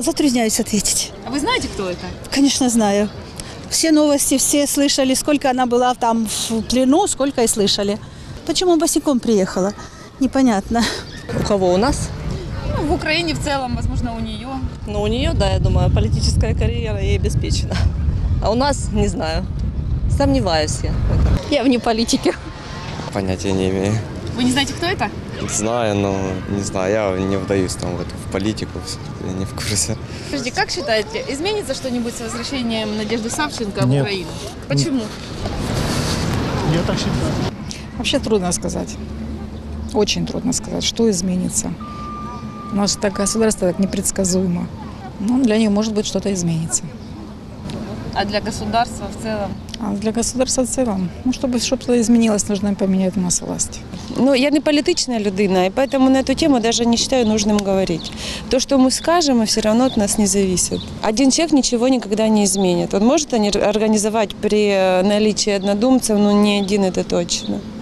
Затрудняюсь ответить. А вы знаете, кто это? Конечно, знаю. Все новости, все слышали, сколько она была там в плену, сколько и слышали. Почему босиком приехала? Непонятно. У кого? У нас? Ну, в Украине в целом, возможно, у нее. Ну, у нее, да, я думаю, политическая карьера ей обеспечена. А у нас, не знаю, сомневаюсь я. Я вне политики. Понятия не имею. Вы не знаете, кто это? Знаю, но не знаю, я не вдаюсь там в политику, я не в курсе. Подожди, как считаете, изменится что-нибудь с возвращением Надежды Савченко в Нет. Украину? Почему? Я так считаю. Вообще трудно сказать. Очень трудно сказать, что изменится. У нас так государство так непредсказуемо. Но для нее, может быть, что-то изменится. А для государства в целом? А для государства в целом, ну, чтобы что-то изменилось, нужно поменять у нас власть. Ну, я не політична людина, і поэтому на эту тему даже не считаю нужным говорить. То, что мы скажем, все равно от нас не зависит. Один человек ничего никогда не изменит. Он может организовать при наличии однодумцев, но не один, это точно.